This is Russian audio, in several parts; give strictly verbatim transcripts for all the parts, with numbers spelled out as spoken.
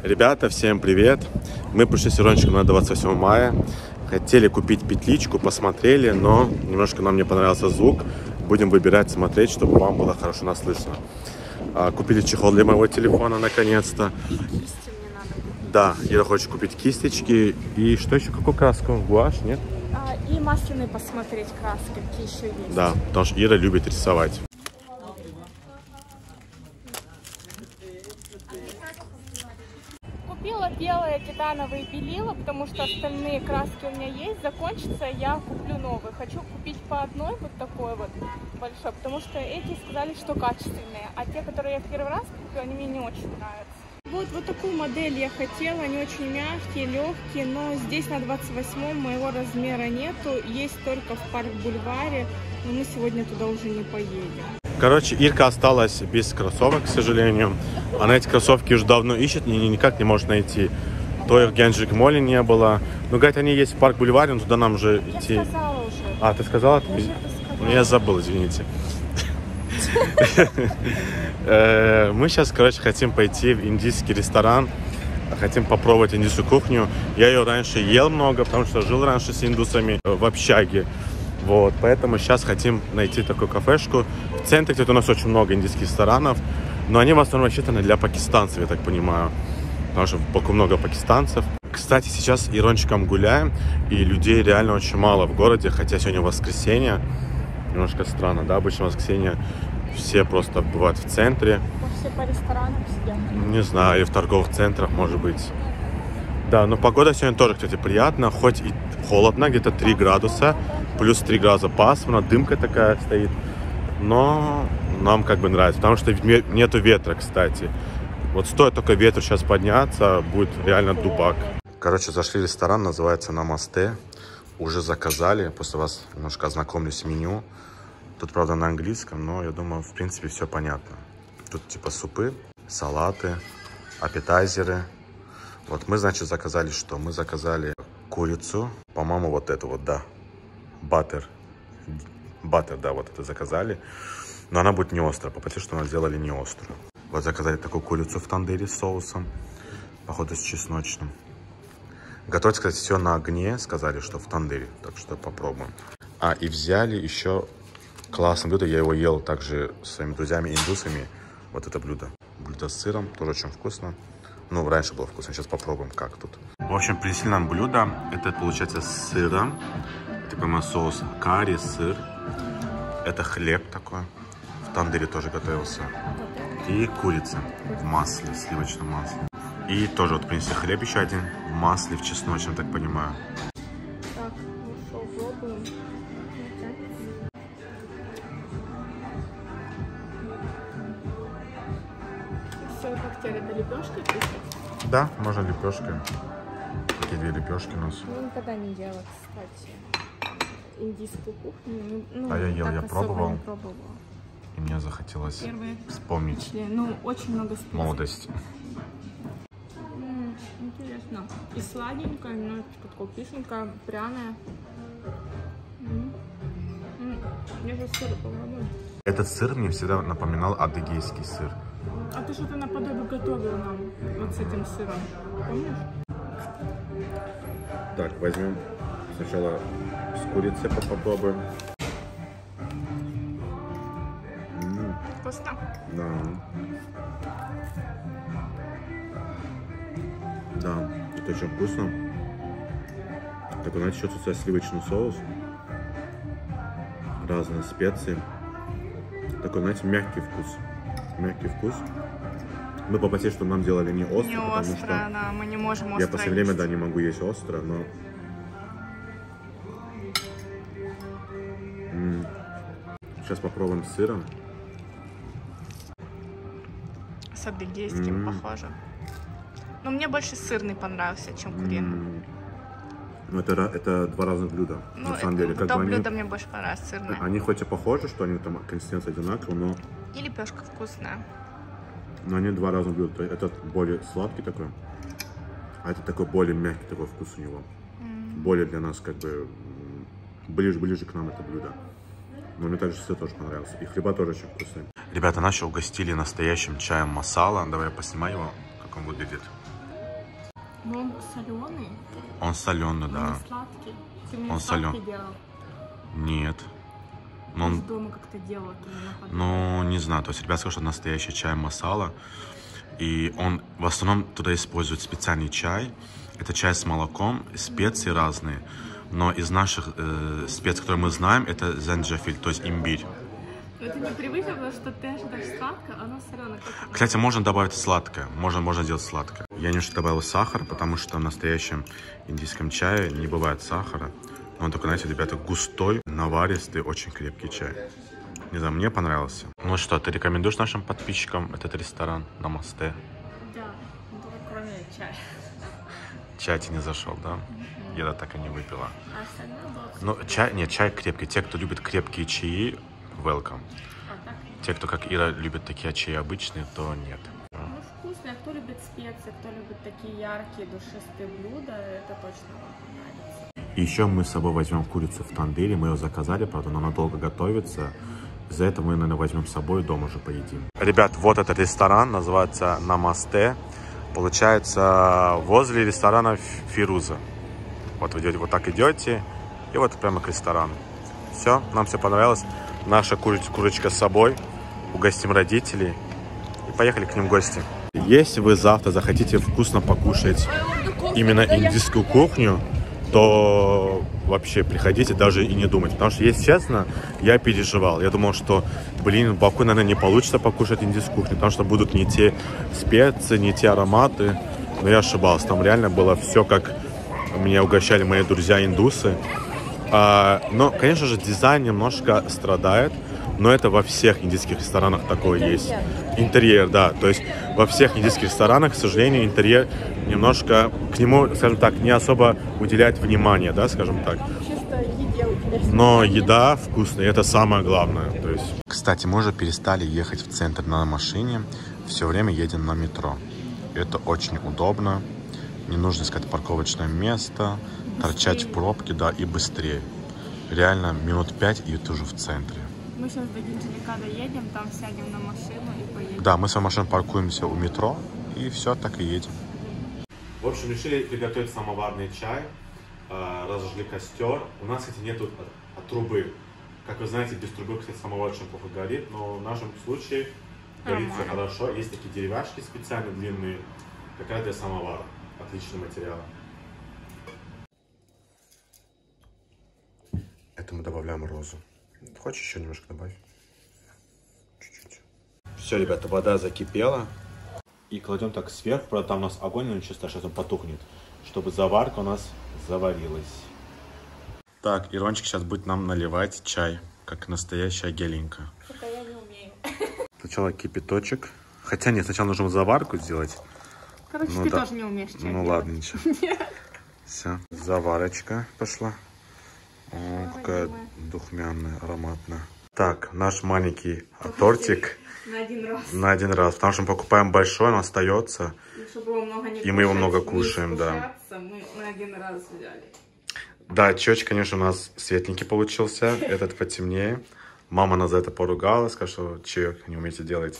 Ребята, всем привет! Мы пришли с Ирончиком на двадцать восьмое мая. Хотели купить петличку, посмотрели, но немножко нам не понравился звук. Будем выбирать, смотреть, чтобы вам было хорошо нас слышно. А, купили чехол для моего телефона наконец-то. Да, Ира хочет купить кисточки. И что еще? Какую краску? Гуашь, нет? А, и масляные посмотреть краски, какие еще есть. Да, потому что Ира любит рисовать. Купила белые титановые белила, потому что остальные краски у меня есть. Закончится, я куплю новые. Хочу купить по одной вот такой вот большой, потому что эти сказали, что качественные. А те, которые я в первый раз куплю, они мне не очень нравятся. Вот, вот такую модель я хотела. Они очень мягкие, легкие, но здесь на двадцать восьмом моего размера нету. Есть только в Парк-Бульваре, но мы сегодня туда уже не поедем. Короче, Ирка осталась без кроссовок, к сожалению. Она эти кроссовки уже давно ищет и никак не может найти. То их в Генджик Молле не было. Ну, говорит, они есть в Парк-Бульваре, но туда нам уже идти. Я сказала уже. А, ты сказала? Я, сказала. Я забыл, извините. Мы сейчас, короче, хотим пойти в индийский ресторан. Хотим попробовать индийскую кухню. Я ее раньше ел много, потому что жил раньше с индусами в общаге. Вот, поэтому сейчас хотим найти такую кафешку. В центре где-то у нас очень много индийских ресторанов, но они в основном рассчитаны для пакистанцев, я так понимаю. Потому что в Баку много пакистанцев. Кстати, сейчас Ирончиком гуляем, и людей реально очень мало в городе, хотя сегодня воскресенье. Немножко странно, да? Обычно в воскресенье все просто бывают в центре. Все по ресторанам сидят. Не знаю, или в торговых центрах, может быть. Да, но погода сегодня тоже, кстати, приятная, хоть и холодно, где-то три градуса, плюс три градуса пасмурно, дымка такая стоит, но нам как бы нравится, потому что нету ветра, кстати. Вот стоит только ветру сейчас подняться, будет реально дубак. Короче, зашли в ресторан, называется Намасте, уже заказали, после вас немножко ознакомлюсь с меню. Тут, правда, на английском, но я думаю, в принципе, все понятно. Тут типа супы, салаты, аппетайзеры. Вот мы, значит, заказали что? Мы заказали курицу, по-моему, вот эту вот, да, баттер, баттер, да, вот это заказали, но она будет не острая, потому что она сделали не острую. Вот заказали такую курицу в тандыре с соусом, походу с чесночным. Готовить, кстати, все на огне, сказали, что в тандыре, так что попробуем. А, и взяли еще классное блюдо, я его ел также с своими друзьями-индусами, вот это блюдо. Блюдо с сыром, тоже очень вкусно. Ну, раньше было вкусно, сейчас попробуем, как тут. В общем, принесли нам блюдо. Это, получается, с сыром. Это, по-моему, соус карри, сыр. Это хлеб такой. В тандыре тоже готовился. И курица в масле, в сливочном масле. И тоже вот принесли хлеб еще один. В масле, в чесночном, так понимаю. Так, ну что, пробуем. Как тебе это, лепешки пишут? Да, можно лепешкой. Такие две лепешки у нас. Я никогда не делала, кстати, индийскую кухню. Ну, а я ел, я пробовал. Не пробовала. И мне захотелось Первые вспомнить ну, очень много специй. молодость. М-м, интересно. И сладенькая, немножечко такое кисленькое, пряное. М-м. Я сейчас сыр попробую. Этот сыр мне всегда напоминал адыгейский сыр. А ты что-то наподобие готовил нам вот с этим сыром, помнишь? Так, возьмем сначала с курицей попробуем. М-м. Вкусно? Да. Да, это очень вкусно. Такой, знаете, чувствуется сливочный соус. Разные специи. Такой, знаете, мягкий вкус. Мягкий вкус. Мы попросили, чтобы нам делали не остро, не потому остро, что да, мы не можем остро я в последнее время, есть. да, не могу есть остро, но... М-м. Сейчас попробуем с сыром. С адыгейским М-м. похоже. Но мне больше сырный понравился, чем куриный. М-м. Ну, это, это два разных блюда, Ну, на самом это, деле. Как то бы блюдо они, мне больше понравилось, сырное. они хоть и похожи, что они там консистенция одинаковая, но... И лепешка вкусная. Но они два разных блюда. Этот более сладкий такой, а это такой более мягкий такой вкус у него. Mm. Более для нас как бы ближе-ближе к нам это блюдо. Но мне также сыр тоже понравился. И хлеба тоже очень вкусные. Ребята, нас еще угостили настоящим чаем масала. Давай я поснимаю его, как он выглядит. Но он соленый. Он соленый, да. Он сладкий. Ты мне Он сладкий солен. делал? Нет. Но он... Дома как-то делал. Ну, не знаю. То есть ребята сказали, что настоящий чай масала. И он в основном туда использует специальный чай. Это чай с молоком, специи разные. Но из наших э, специй, которые мы знаем, это зенджафиль, то есть имбирь. Это непривычно, потому что ты ожидаешь сладкое, а оно соленое. Кстати, можно добавить сладкое. Можно, можно сделать сладкое. Я немножко добавил сахар, потому что в настоящем индийском чае не бывает сахара. Он такой, знаете, ребята, густой, наваристый, очень крепкий чай. Не знаю, мне понравился. Ну что, ты рекомендуешь нашим подписчикам этот ресторан Намасте? Да, ну только кроме чая. Чай тебе не зашел, да? Mm-hmm. Я так и не выпила. А остальное было... Ну, чай, нет, чай крепкий. Те, кто любит крепкие чаи, welcome. А, так? Те, кто, как Ира, любит такие чаи обычные, то нет. Ну, вкусные. А кто любит специи, кто любит такие яркие, душистые блюда, это точно вам понравится. И еще мы с собой возьмем курицу в тандыре. Мы ее заказали, правда, но она долго готовится. За это мы, наверное, возьмем с собой и дома уже поедим. Ребят, вот этот ресторан, называется Намасте. Получается, возле ресторана Фируза. Вот вы идете, вот так идете, и вот прямо к ресторану. Все, нам все понравилось. Наша куриц, курочка с собой. Угостим родителей. И поехали к ним в гости. Если вы завтра захотите вкусно покушать именно индийскую кухню, то вообще приходите, даже и не думайте. Потому что, если честно, я переживал. Я думал, что, блин, в Баку, наверное, не получится покушать индийскую кухню, потому что будут не те специи, не те ароматы. Но я ошибался. Там реально было все, как меня угощали мои друзья-индусы. А, но, конечно же, дизайн немножко страдает. Но это во всех индийских ресторанах такое есть. Интерьер, да. То есть во всех индийских ресторанах, к сожалению, интерьер немножко к нему, скажем так, не особо уделяет внимания, да, скажем так. Но еда вкусная, это самое главное. То есть... Кстати, мы уже перестали ехать в центр на машине. Все время едем на метро. Это очень удобно. Не нужно искать парковочное место, быстрее. Торчать в пробке, да, и быстрее. Реально минут пять, и ты уже в центре. Мы сейчас до Генджелика доедем, там сядем на машину и поедем. Да, мы с машиной паркуемся у метро, и все, так и едем. В общем, решили приготовить самоварный чай, разожгли костер. У нас, кстати, нету трубы. Как вы знаете, без трубы, кстати, самовар очень плохо горит, но в нашем случае горит все хорошо. Есть такие деревяшки специально длинные, как раз для самовара. Отличный материал. Это мы добавляем розу. Хочешь еще немножко добавить? Чуть-чуть. Все, ребята, вода закипела. И кладем так сверху. Правда, там у нас огонь, но чисто сейчас он потухнет. Чтобы заварка у нас заварилась. Так, Ирончик сейчас будет нам наливать чай. Как настоящая геленька. Только я не умею. Сначала кипяточек. Хотя нет, сначала нужно заварку сделать. Короче, ну, ты да. тоже не умеешь чай Ну делать. ладно, ничего. Все, заварочка пошла. О, какая духмяная, ароматная. Так, наш маленький тортик на один раз. На один раз. Потому что мы покупаем большой, он остается. И, чтобы его много не и кушать, мы его много кушаем, да. Мы на один раз взяли. Да, чёчек, конечно, у нас светленький получился. Этот потемнее. Мама нас за это поругала, сказала, что чаек не умеете делать.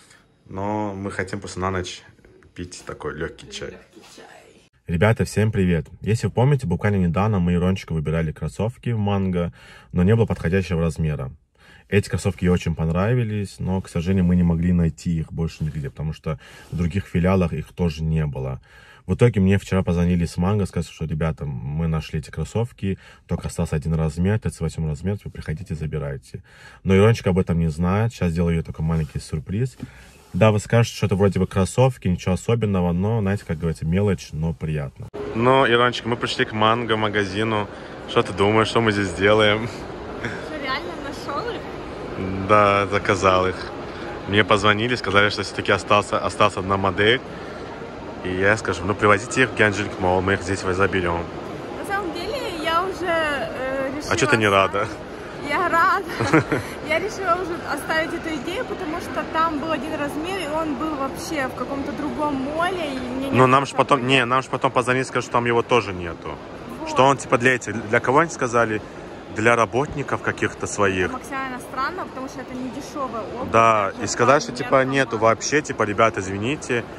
Но мы хотим просто на ночь пить такой легкий чай. Легкий чай. Ребята, всем привет! Если вы помните, буквально недавно мы Ирончику выбирали кроссовки в Манго, но не было подходящего размера. Эти кроссовки ей очень понравились, но, к сожалению, мы не могли найти их больше нигде, потому что в других филиалах их тоже не было. В итоге мне вчера позвонили с Манго, сказали, что, ребята, мы нашли эти кроссовки, только остался один размер, тридцать восьмой размер, вы приходите, забирайте. Но Ирончик об этом не знает, сейчас сделаю ей такой маленький сюрприз. Да, вы скажете, что это вроде бы кроссовки, ничего особенного, но, знаете, как говорится, мелочь, но приятно. Ну, Ирончик, мы пришли к Манго магазину. Что ты думаешь, что мы здесь делаем? Что, реально нашел их? Да, заказал их. Мне позвонили, сказали, что все-таки остался, осталась одна модель. И я скажу, ну, привозите их в Генджелик Молл, мы их здесь заберем. На самом деле, я уже э, решила... А что ты не рада? Я рада. Я решила уже оставить эту идею, потому что там был один размер, и он был вообще в каком-то другом моле. И мне ну, нам же потом, не, нам же потом позвонили, сказали, что там его тоже нету. Вот. Что он, типа, для этих, для кого-нибудь сказали? Для работников каких-то своих. Это максимально странно, потому что это не дешевая обувь. Да, и сказать, что, типа, нету вообще, типа, ребята, извините,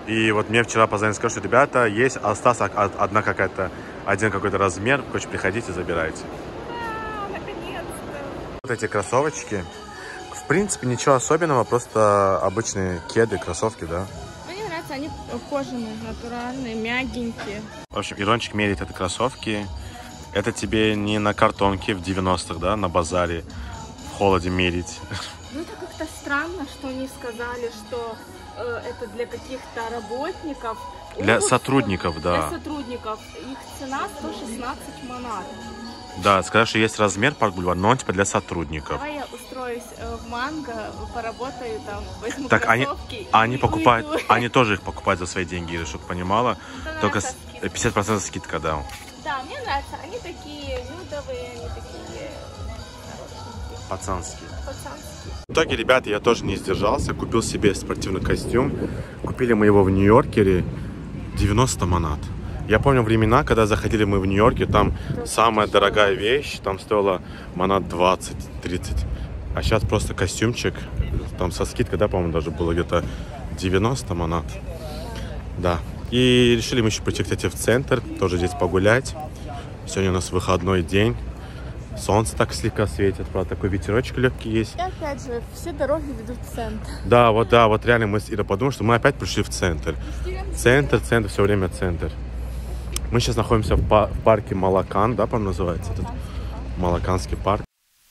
И вот мне вчера позвонили, сказали, что, ребята, есть, осталась одна какая-то, один какой-то размер, короче, приходите, забирайте. А, наконец-то. Вот эти кроссовочки. В принципе, ничего особенного, просто обычные кеды, кроссовки, да. Мне нравятся, они кожаные, натуральные, мягенькие. В общем, Ирончик меряет это кроссовки. Это тебе не на картонке в девяностых, да, на базаре в холоде мерить. Ну, это как-то странно, что они сказали, что э, это для каких-то работников. Для Обувь, сотрудников, да. Для сотрудников. Их цена сто шестнадцать манат. Да, сказали, что есть размер Парк Бульвар, но он типа для сотрудников. Давай я устроюсь э, в Манго, поработаю там, возьму Так они, кроссовки они и покупают, уйду. они тоже их покупают за свои деньги, Ира, чтобы понимала. Это Только нравится скидка. пятьдесят процентов скидка, да. Да, мне нравятся. Они такие нюдовые, они такие хорошенькие, Пацанские. пацанские. В итоге, ребята, я тоже не сдержался, купил себе спортивный костюм. Купили мы его в Нью-Йоркере, девяносто манат. Я помню времена, когда заходили мы в Нью-Йорке, там самая дорогая вещь, там стоила манат двадцать-тридцать. А сейчас просто костюмчик, там со скидкой, да, по-моему, даже было где-то девяносто манат. Да. И решили мы еще прийти, кстати, в центр, тоже здесь погулять. Сегодня у нас выходной день. Солнце так слегка светит, правда, такой ветерочек легкий есть. И опять же, все дороги ведут в центр. Да, вот, да, вот реально мы с Ирой подумали, что мы опять пришли в центр. Центр, центр, все время центр. Мы сейчас находимся в, па- в парке Малакан, да, по-моему, называется этот Малаканский парк.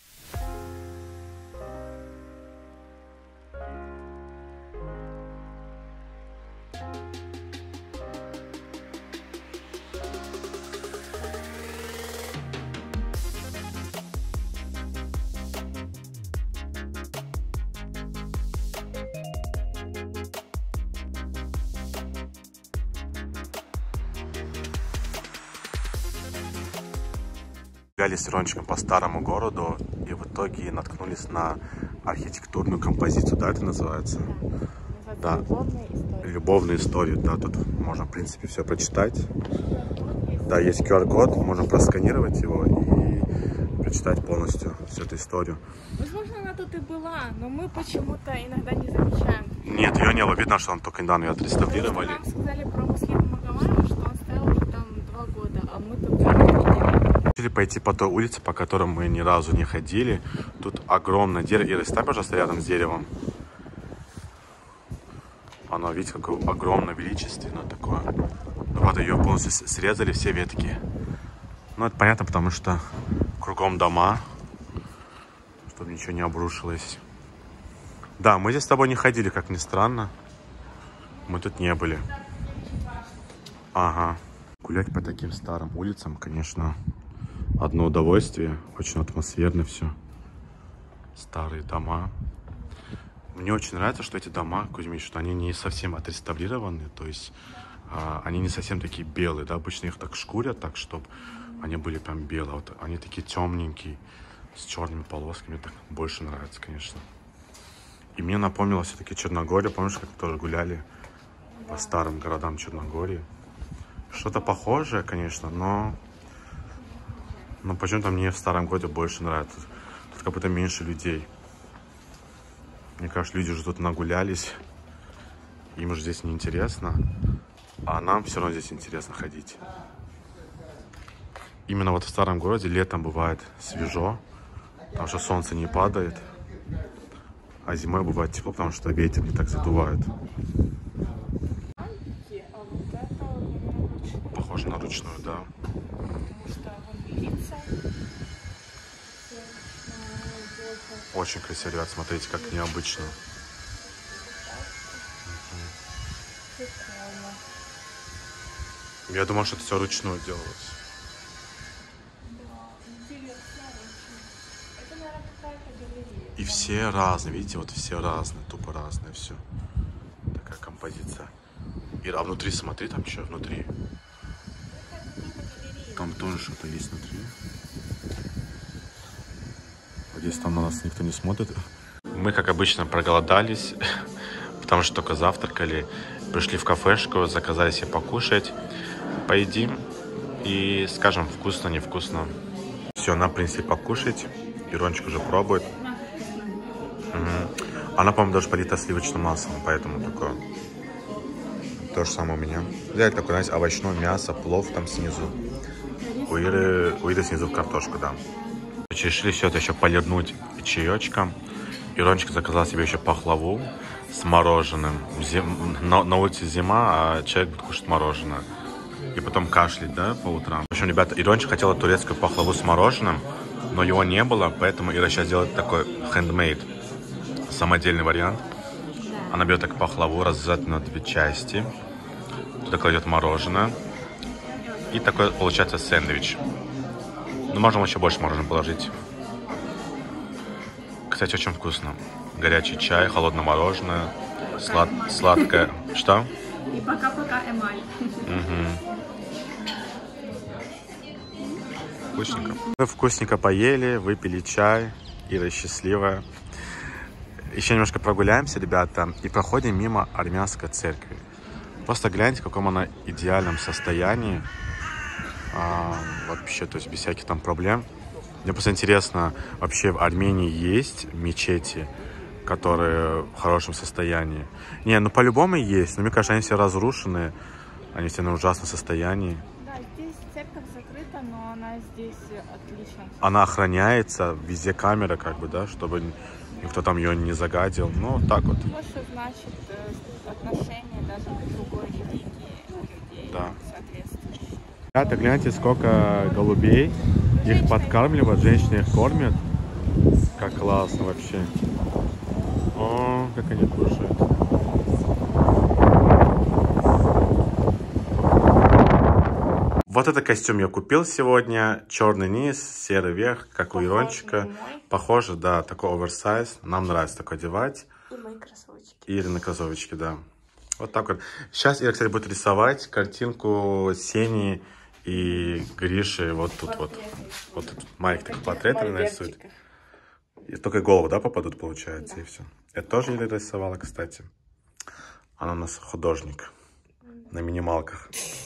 Гуляли с Ирончиком по старому городу и в итоге наткнулись на архитектурную композицию, да, это называется? Да. Любовная история. Любовная история, да, тут можно, в принципе, все прочитать. Да, есть ку ар код, можно просканировать его и прочитать полностью всю эту историю. Возможно, она тут и была, но мы почему-то иногда не замечаем. Нет, ее не было видно, что он только недавно ее отреставрировали. Нам сказали про Муслима Магомаева, что он стоял уже там два года, а мы тут не видели. Решили пойти по той улице, по которой мы ни разу не ходили. Тут огромное дерево. Ира, ставь, пожалуйста, рядом с деревом. Оно, видите, какое огромное, величественное такое. Ну, вот ее полностью срезали, все ветки. Ну, это понятно, потому что кругом дома, чтобы ничего не обрушилось. Да, мы здесь с тобой не ходили, как ни странно. Мы тут не были. Ага. Гулять по таким старым улицам, конечно, одно удовольствие. Очень атмосферно все. Старые дома. Мне очень нравится, что эти дома, Кузьмич, что они не совсем отреставрированы. То есть а, они не совсем такие белые. Да? Обычно их так шкурят, так, чтобы они были прям белые. Вот они такие темненькие, с черными полосками. Так больше нравится, конечно. И мне напомнило все-таки Черногорию. Помнишь, как мы тоже гуляли по старым городам Черногории? Что-то похожее, конечно, но... Но почему-то мне в старом городе больше нравится. Тут как будто меньше людей. Мне кажется, люди уже тут нагулялись. Им уже здесь неинтересно. А нам все равно здесь интересно ходить. Именно вот в старом городе летом бывает свежо, потому что солнце не падает. А зимой бывает тепло, потому что ветер не так задувает. Похоже на ручную, да. Очень красиво, ребят, смотрите, как необычно. Я думал, что это все ручную делалось. И все разные, видите, вот все разные, тупо разные, все. Такая композиция. И а внутри, смотри, там что внутри. Там тоже что-то есть внутри. Надеюсь, там на нас никто не смотрит. Мы, как обычно, проголодались, потому что только завтракали. Пришли в кафешку, заказали себе покушать. Поедим и скажем, вкусно, невкусно. Все, нам принесли покушать. Ирончик уже пробует. Угу. Она, по-моему, даже полита сливочным маслом, поэтому такое. То же самое у меня. Взяли такое, знаете, овощное мясо, плов там снизу. У Иры, у Иры снизу картошку, да. Решили все это еще полирнуть чаечком. Ирончик заказал себе еще пахлаву с мороженым. Зим... На, на улице зима, а человек будет кушать мороженое. И потом кашлять, да, по утрам. В общем, ребята, Ирончик хотела турецкую пахлаву с мороженым, но его не было, поэтому Ира сейчас делает такой handmade, самодельный вариант. Она берет так пахлаву, разрезает на две части. Туда кладет мороженое. И такой получается сэндвич. Ну, можно еще больше мороженого положить. Кстати, очень вкусно. Горячий чай, холодное мороженое, слад... сладкое. Что? И пока-пока эмаль. Угу. Вкусненько. Мы вкусненько поели, выпили чай. Ира счастливая. Еще немножко прогуляемся, ребята, и проходим мимо армянской церкви. Просто гляньте, в каком она идеальном состоянии. А, вообще, то есть без всяких там проблем. Мне просто интересно, вообще в Армении есть мечети, которые в хорошем состоянии? Не, ну по-любому есть, но мне кажется, они все разрушены, они все на ужасном состоянии. Да, здесь церковь закрыта, но она здесь отлично. Она охраняется, везде камера, как бы, да, чтобы никто там ее не загадил. Ну, так вот. Вот что значит отношение даже к другой религии у людей, Да. соответствующие. Ребята, гляньте, сколько голубей. Их подкармливают, женщины их кормят. Как классно вообще. О, как они кушают. Вот этот костюм я купил сегодня. Черный низ, серый верх, как у Ирончика. Похоже, да, такой оверсайз. Нам нравится такой одевать. И мои кроссовочки. И на кроссовочки, да. Вот так вот. Сейчас Ира, кстати, будет рисовать картинку Сени и Гриши вот тут вот. Вот тут Майк такой портрет нарисует. И только голову, да, попадут, получается, да. И все. Это тоже Ира рисовала, кстати. Она у нас художник. На минималках.